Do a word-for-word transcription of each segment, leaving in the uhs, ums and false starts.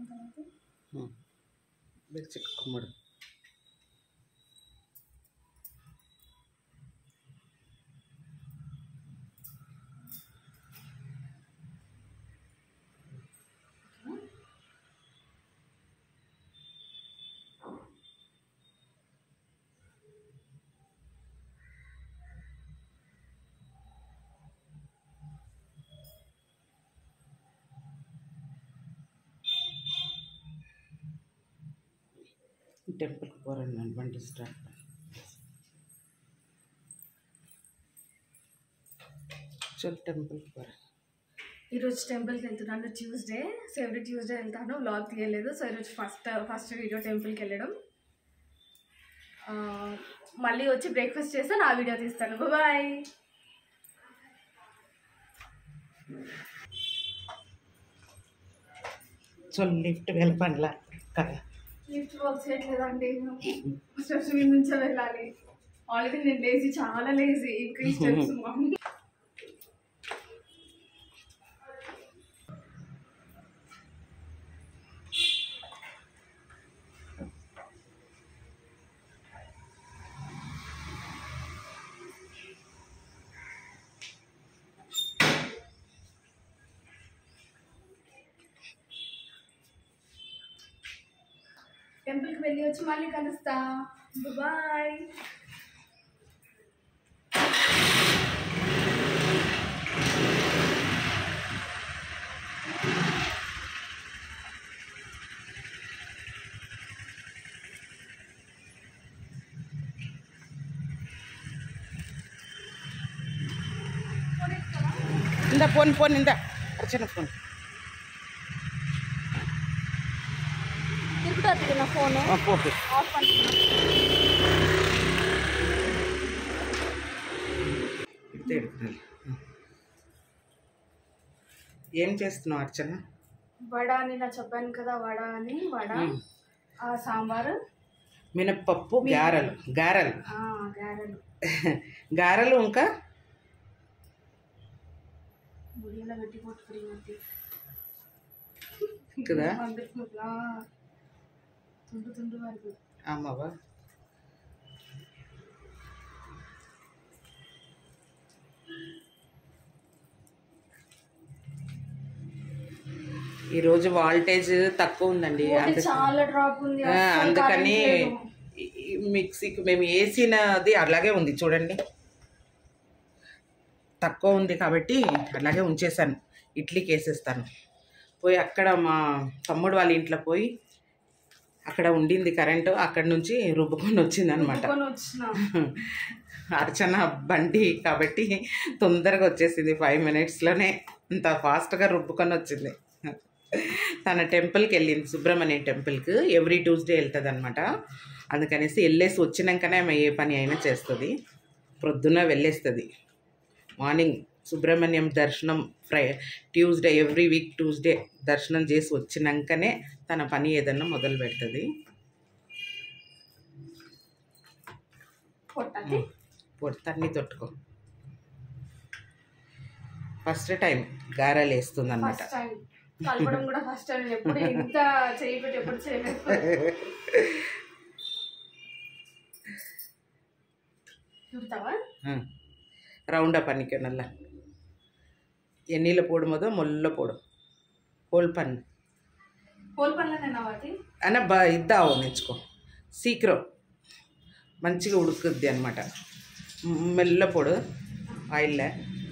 Bedsheet కుమ్మడు టెంపుల్కి పోరండి నన్ను బండి స్టార్ట్ చల్ టెంపుల్కి పోరా ఈరోజు టెంపుల్కి వెళ్తున్నాను ట్యూస్డే సో ఎవ్రీ ట్యూస్డే వెళ్తాను వ్లాగ్ తీయలేదు సో ఈరోజు ఫస్ట్ ఫస్ట్ వీడియో టెంపుల్కి వెళ్ళడం మళ్ళీ వచ్చి బ్రేక్ఫాస్ట్ చేస్తాను ఆ వీడియో తీస్తాను బాయ్ చల్ లిఫ్ట్ వెళ్ళపండిలా కదా లిఫ్ట్ వర్క్ చేయట్లేదండి స్టెప్స్ మీద నుంచే వెళ్ళాలి ఆల్రెడీ నేను లేజీ చాలా లేజీ ఇంకా ఈ స్టెప్స్ టెంపుల్కి వెళ్ళి వచ్చి మళ్ళీ కలుస్తా బాయ్ ఇందా ఫోన్ ఫోన్ ఇందా అర్చన ఫోన్ నా ఫోన్ ఆఫ్ ఏం చేస్తున్నావు అర్చన వడ అని నా చెప్పాను కదా వడ అని వడ సాంబారు మినప్పప్పు గారెలు గారెలు గారెలు గారెలు ఇంకా ముడిలో పెట్టి కొట్టుకుని కదా తుండు తుండు వరకు ఆమావా ఈరోజు వాల్టేజ్ తక్కువ ఉందండి చాలా డ్రాప్ ఉంది అందుకని మిక్సీకి మేము వేసినది అలాగే ఉంది చూడండి తక్కువ ఉంది కాబట్టి అలాగే ఉంచేసాను ఇడ్లీకి వేసేస్తాను పోయి అక్కడ మా తమ్ముడు వాళ్ళ ఇంట్లో పోయి అక్కడ ఉండింది కరెంటు అక్కడ నుంచి రుబ్బుకొని వచ్చింది అనమాట అర్చన బండి కాబట్టి తొందరగా వచ్చేసింది ఫైవ్ మినిట్స్లోనే అంత ఫాస్ట్గా రుబ్బుకొని వచ్చింది తన టెంపుల్కి వెళ్ళింది సుబ్రహ్మణ్యం టెంపుల్కి ఎవ్రీ ట్యూస్డే వెళ్తుంది అనమాట అందుకనేసి వెళ్ళేసి వచ్చినాకనే ఆమె ఏ పని అయినా చేస్తుంది ప్రొద్దున వెళ్ళేస్తుంది మార్నింగ్ సుబ్రహ్మణ్యం దర్శనం ఫ్రై ట్యూస్డే ఎవ్రీ వీక్ ట్యూస్డే దర్శనం చేసి వచ్చినాకనే తన పని ఏదన్నా మొదలు పెడుతుంది పొట్టన్ని తొట్టుకో ఫస్ట్ టైం గారెలు వేస్తుంది అనమాట ರೌಂಡ ಪನ್ನಿಕೆನಲ್ಲ ಎಣ್ಣೆಲ ಪೋಡುಮೋದು ಮೊಲ್ಲ ಪೋಡು ಹೋಲ್ ಪನ್ ಹೋಲ್ పన్లనేనా వాటి అన్న బా ఇద్దావు నెచ్చుకో సీక్రం మంచిగా ఉడుకుద్ది అనమాట మెల్ల పొడు ఆయిల్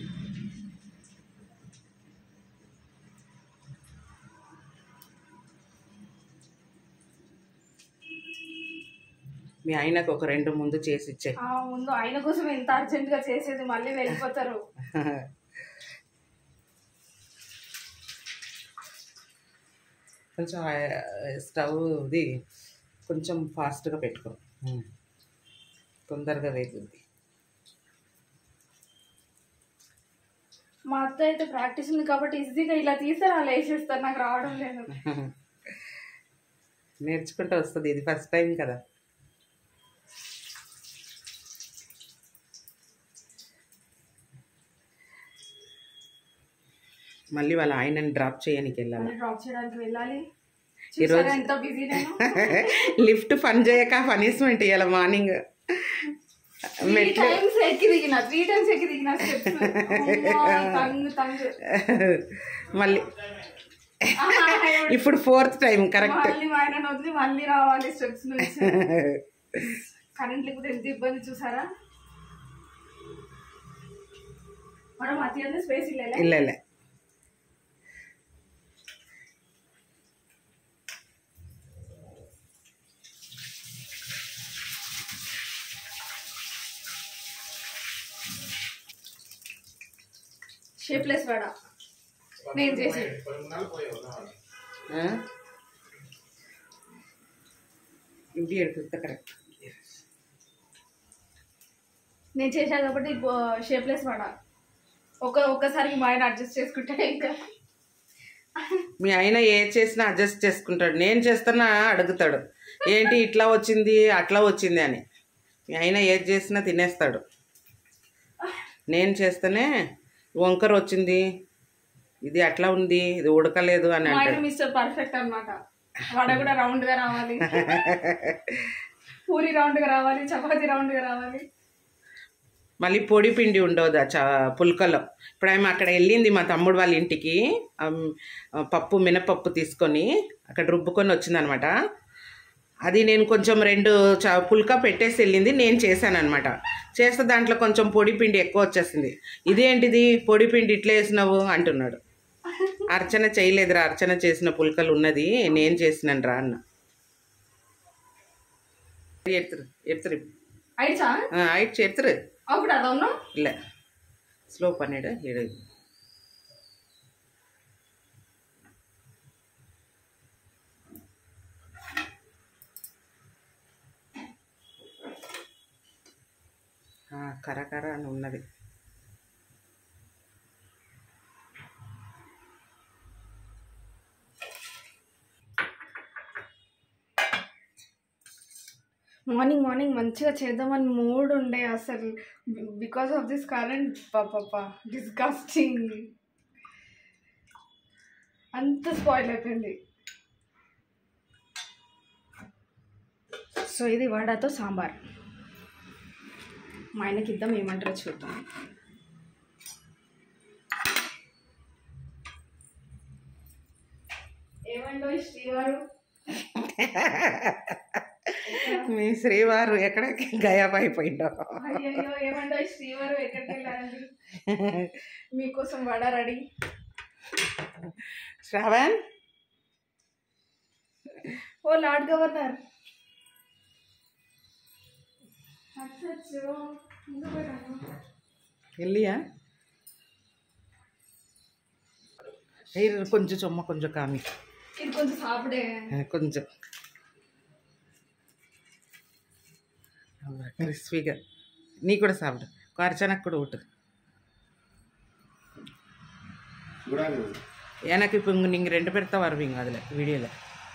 మీ ఆయనకు ఒక రెండు ముందు చేసి ఇచ్చే ముందు ఆయన కోసం ఎంత అర్జెంట్గా చేసేది మళ్ళీ వెళ్ళిపోతారు కొంచెం స్టవ్ది కొంచెం ఫాస్ట్గా పెట్టుకో తొందరగా వేగుద్ది మా అత్త అయితే ప్రాక్టీస్ ఉంది కాబట్టి ఈజీగా ఇలా తీస్తే అలా వేసేస్తారు నాకు రావడం లేదు నేర్చుకుంటూ వస్తుంది ఇది ఫస్ట్ టైం కదా మళ్ళీ వాళ్ళ ఆయనని డ్రాప్ చేయడానికి వెళ్ళాలి డ్రాప్ చేయడానికి వెళ్ళాలి చూసారా ఎంత బిజీ నేను. లిఫ్ట్ పని చేయక పనిష్మెంట్ ఇవ్వాలి మార్నింగ్. త్రీ టైమ్స్ ఎక్కి దిగిన త్రీ టైమ్స్ ఎక్కి దిగిన స్టెప్స్. తంగు తంగు మళ్ళీ ఇప్పుడు ఫోర్త్ టైం కరెక్ట్. మళ్ళీ మా ఆయన వదిలి మళ్ళీ రావాలి స్టెప్స్ నుంచి. కరెంట్ లేకపోతే ఎంత ఇబ్బంది చూసారా. మనం మధ్య స్పేస్ ಇಲ್ಲ ಇಲ್ಲ ಇಲ್ಲ షేప్లెస్ వడ నేను చేసి ఇది ఎడుతుంది కరెక్ట్. నేను చేసా కాబట్టి షేప్లెస్ వడ ఒక ఒక్కసారి మా ఆయన అడ్జస్ట్ చేసుకుంటా. ఇంకా మీ ఆయన ఏ చేసినా అడ్జస్ట్ చేసుకుంటాడు. నేను చేస్తున్నా అడుగుతాడు ఏంటి ఇట్లా వచ్చింది అట్లా వచ్చింది అని. మీ ఆయన ఏది చేసినా తినేస్తాడు. నేను చేస్తేనే వంకర వచ్చింది, ఇది అట్లా ఉంది, ఇది ఉడకలేదు అని అంటాడు. మిస్టర్ పర్ఫెక్ట్ అన్నమాట. వడ కూడా రౌండ్ గా రావాలి, పూరి రౌండ్ గా రావాలి, చపాతి రౌండ్ గా రావాలి. మళ్ళీ పొడి పిండి ఉండదు చ పుల్కలో. ఇప్పుడు ఆమె అక్కడ వెళ్ళింది మా తమ్ముడు వాళ్ళ ఇంటికి, పప్పు మినపప్పు తీసుకొని అక్కడ రుబ్బుకొని వచ్చిందనమాట. అది నేను కొంచెం రెండు చ పుల్క పెట్టేసి వెళ్ళింది, నేను చేశాను అనమాట. చేస్తే దాంట్లో కొంచెం పొడి పిండి ఎక్కువ వచ్చేసింది. ఇదేంటిది పొడి పిండి ఇట్లా వేసినావు అంటున్నాడు. అర్చన చేయలేదురా, అర్చన చేసిన పుల్కలు ఉన్నది నేను చేసినాను రా అన్న. ఎడుతురు ఎడుతురు ఆయిడ్చి ఎడుతురు ಇಲ್ಲ ಸ್ಲೋ ಪನ್ನಿಡು ಇಡು. కర కర అని ఉన్నది. మార్నింగ్ మార్నింగ్ మంచిగా చేద్దామని మూడ్ ఉండే, అసలు బికాస్ ఆఫ్ దిస్ కరెంట్ పాపా డిస్గస్టింగ్ అంత స్పాయిల్ అయిపోయింది. సో ఇది వడతో సాంబార్. మా ఆయనకి ఇద్దాం, ఏమంటారో చూద్దాం. ఏమంటో శ్రీవారు మీ శ్రీవారు ఎక్కడ గయాబ్ అయిపోయిండో. అయ్యో ఏమంటో శ్రీవారు ఎక్కడికి వెళ్ళారండి. మీకోసం వడ రెడీ. శ్రావణ్ ఓ లార్డ్ గవర్నర్. వెళ్ళియా కొంచెం చొమ్మ కొంచెం కామి ఇది కొంచెం సాపిడే కొంచెం క్రిస్పీగా. நீ கூட சாப்பிடு, அர்ச்சனாக்கு கூட விட்டு. எனக்கு இப்போ இங்கே நீங்கள் ரெண்டு பேர் தான் வருவீங்க அதில் வீடியோவில்.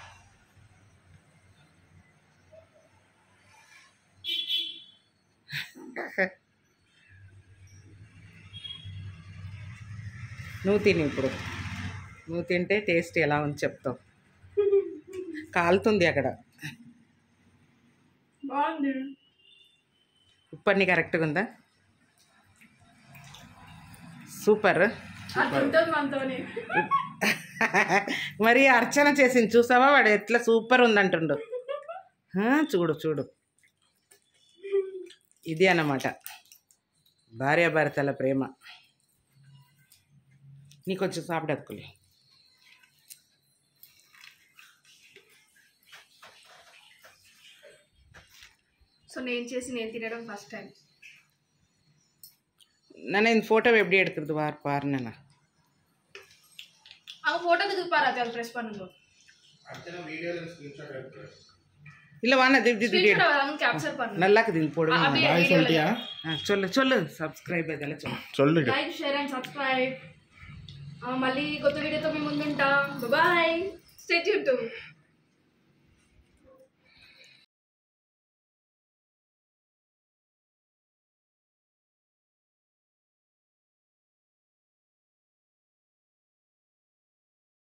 నువ్వు తిని ఇప్పుడు, నువ్వు తింటే టేస్ట్ ఎలా ఉంది చెప్తావు. కాలుతుంది అక్కడ. బాగుంది. ఉప్పు అన్నీ కరెక్ట్గా ఉందా? సూపర్. మరి అర్చన చేసింది చూసావా, వాడు ఎట్లా సూపర్ ఉందంటుండు. చూడు చూడు, ఇది అన్నమాట భార్యాభర్తల ప్రేమ. నీ కొంచెం సాపిడక్కులే. సో నేను చేసి నేను తినడం ఫస్ట్ టైం. நான் இந்த ஃபோட்டோ எப்படி எடுக்கிறது வார் பாருண்ணா. அவங்க ஃபோட்டோக்கு பாரு, அதை ப்ரெஸ் பண்ணுங்க. அர்ச்சனா வீடியோல ஸ்கிரீன்ஷாட் எடுத்து இல்ல வாண்ணா இது இது ஸ்கிரீன்ஷாட் அவங்க கேப்சர் பண்ணு. நல்லா இருக்குது இது போடுங்க. பாய் சொல்லியா? சொல்லு சொல்லு. సబ్స్క్రైబ్ இதெல்லாம் சொல்லு. சொல்லு. Like share and subscribe. మళ్ళీ కొత్త వీడియోతో మీ ముందుంటా. బాయ్. Stay tune to